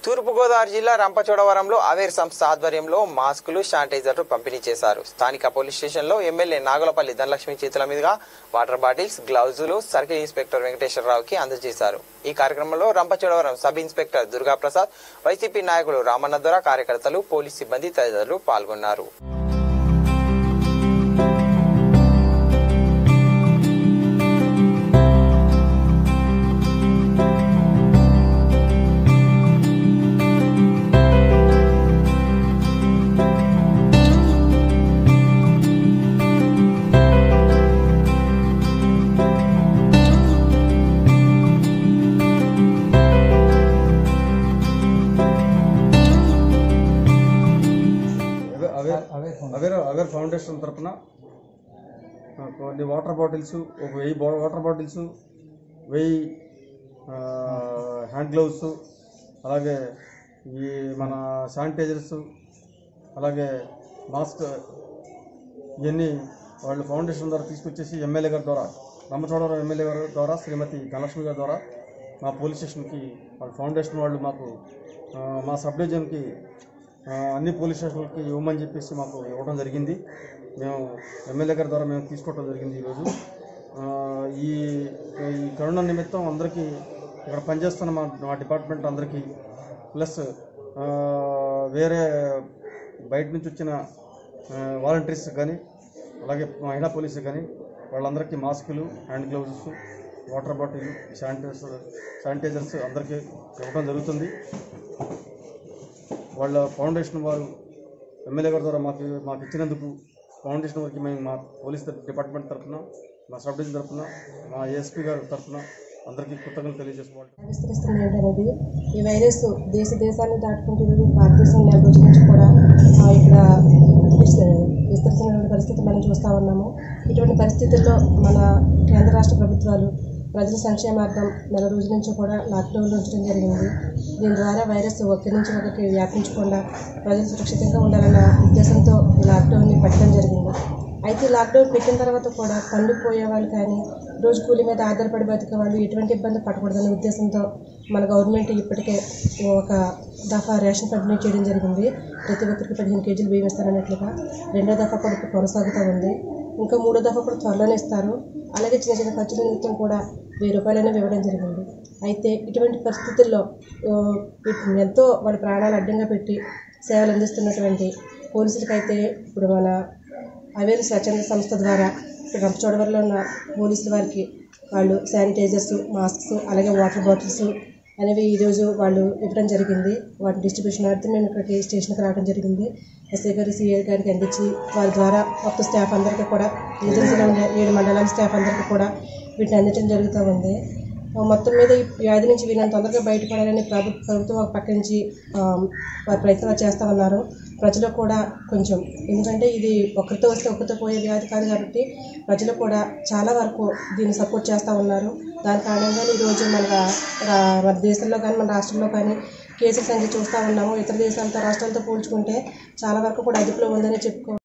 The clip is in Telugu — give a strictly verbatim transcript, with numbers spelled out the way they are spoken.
తూర్పుగోదావరి జిల్లా రంపచోడవరంలో అవేర్ సంస్థ ఆధ్వర్యంలో మాస్కులు, శానిటైజర్లు పంపిణీ చేశారు. స్థానిక పోలీస్ స్టేషన్లో ఎమ్మెల్యే నాగులపల్లి ధనలక్ష్మి చేతుల మీదుగా వాటర్ బాటిల్స్, గ్లౌజులు సర్కిల్ ఇన్స్పెక్టర్ వెంకటేశ్వరరావుకి అందజేశారు. ఈ కార్యక్రమంలో Rampachodavaram sub inspector Durgaprasad, YCP నాయకులు రామన్నదొర, కార్యకర్తలు, పోలీస్ సిబ్బంది తదితరులు పాల్గొన్నారు. అవేర్ అవేర్ ఫౌండేషన్ తరఫున కొన్ని వాటర్ బాటిల్స్, ఒక వెయ్యి వాటర్ బాటిల్స్, వెయ్యి హ్యాండ్ గ్లౌస్, అలాగే ఈ మన శానిటైజర్స్, అలాగే మాస్క్, ఇవన్నీ వాళ్ళు ఫౌండేషన్ ద్వారా తీసుకొచ్చేసి ఎమ్మెల్యే గారి ద్వారా, రంపచోడవరం ఎమ్మెల్యే గారి ద్వారా శ్రీమతి ధనలక్ష్మి గారి ద్వారా మా పోలీస్ స్టేషన్కి వాళ్ళ ఫౌండేషన్ వాళ్ళు మాకు మా సబ్ డివిజన్కి అన్ని పోలీస్ స్టేషన్లకి ఇవ్వమని చెప్పేసి మాకు ఇవ్వడం జరిగింది. మేము ఎమ్మెల్యే గారి ద్వారా మేము తీసుకోవడం జరిగింది. ఈరోజు ఈ ఈ కరోనా నిమిత్తం అందరికీ ఇక్కడ పనిచేస్తున్న మా మా డిపార్ట్మెంట్ అందరికీ, ప్లస్ వేరే బయట నుంచి వచ్చిన వాలంటీర్స్ కానీ, అలాగే మహిళా పోలీసు కానీ వాళ్ళందరికీ మాస్కులు, hand gloves, water bottle, sanitizer sanitizers అందరికీ ఇవ్వడం జరుగుతుంది. వాళ్ళ ఫౌండేషన్ వారు ఎమ్మెల్యే గారి ద్వారా మాకు మాకు ఇచ్చినందుకు ఫౌండేషన్ వారికి మేము మా పోలీస్ డిపార్ట్మెంట్ తరఫున, మా సబ్ డివిజన్ తరఫున, మా ఏఎస్పీ గారి తరఫున అందరికీ కృతజ్ఞతలు తెలియజేసుకోవాలి. విస్తరిస్తుంది ఏంటనేది, ఈ వైరస్ దేశ దేశాన్ని దాటుకుంటూ భారతదేశం నెల రోజుల నుంచి కూడా ఇక్కడ విస్తరిస్తున్నటువంటి పరిస్థితి మనం చూస్తూ ఉన్నాము. ఇటువంటి పరిస్థితుల్లో మన కేంద్ర రాష్ట్ర ప్రభుత్వాలు ప్రజల సంక్షేమార్థం నెల రోజుల నుంచి కూడా లాక్డౌన్లో ఉంచడం జరిగింది. దీని ద్వారా వైరస్ ఒకరి నుంచి ఒకరికి వ్యాపించకుండా ప్రజలు సురక్షితంగా ఉండాలన్న ఉద్దేశంతో ఈ లాక్డౌన్ని పెట్టడం జరిగింది. అయితే లాక్డౌన్ పెట్టిన తర్వాత కూడా పనులు పోయే వాళ్ళు కానీ, రోజు కూలి మీద ఆధారపడి బతికే వాళ్ళు ఎటువంటి ఇబ్బంది పడకూడదనే ఉద్దేశంతో మన గవర్నమెంట్ ఇప్పటికే ఒక దఫా రేషన్ పంపిణీ చేయడం జరిగింది. ప్రతి ఒక్కరికి పదిహేను కేజీలు బియ్యం ఇస్తారన్నట్లుగా రెండో దఫా కూడా కొనసాగుతూ ఉంది. ఇంకా మూడో దఫా కూడా త్వరలోనే ఇస్తారు. అలాగే చిన్న చిన్న ఖర్చుల నిమిత్తం కూడా వెయ్యి రూపాయలైనా ఇవ్వడం జరిగింది. అయితే ఇటువంటి పరిస్థితుల్లో ఎంతో వాళ్ళ ప్రాణాలు అడ్డంగా పెట్టి సేవలు అందిస్తున్నటువంటి పోలీసులకైతే ఇప్పుడు మన అవేర్ స్వచ్ఛంద సంస్థ ద్వారా రంపచోడవరంలో ఉన్న పోలీసుల వారికి వాళ్ళు శానిటైజర్స్, మాస్క్స్, అలాగే వాటర్ బాటిల్స్ అనేవి ఈరోజు వాళ్ళు ఇవ్వడం జరిగింది. వాటి డిస్ట్రిబ్యూషన్ అర్థం మేము ఇక్కడికి స్టేషన్కి రావడం జరిగింది. ఎస్ఐ గారు, సిఐ గారికి అందించి వారి ద్వారా మొత్తం స్టాఫ్ అందరికీ కూడా, ఏజెన్సీలో ఉండే ఏడు మండలాల స్టాఫ్ అందరికీ కూడా వీటిని అందించడం జరుగుతూ ఉంది. మొత్తం మీద ఈ వ్యాధి నుంచి వీళ్ళని తొందరగా బయటపడాలని ప్రభుత్వ ప్రభుత్వం ఒక పక్క నుంచి వారి ప్రయత్నాలు చేస్తూ ఉన్నారు. ప్రజలు కూడా కొంచెం, ఎందుకంటే ఇది ఒకరితో వస్తే ఒకరితో పోయే వ్యాధి కాదు కాబట్టి ప్రజలు కూడా చాలా వరకు దీన్ని సపోర్ట్ చేస్తూ ఉన్నారు. దాని కారణంగా ఈరోజు మన మన దేశంలో కానీ మన రాష్ట్రంలో కానీ కేసుల సంఖ్య చూస్తూ ఉన్నాము. ఇతర దేశాలతో రాష్ట్రాలతో పోల్చుకుంటే చాలా వరకు కూడా అదుపులో ఉందని చెప్పుకో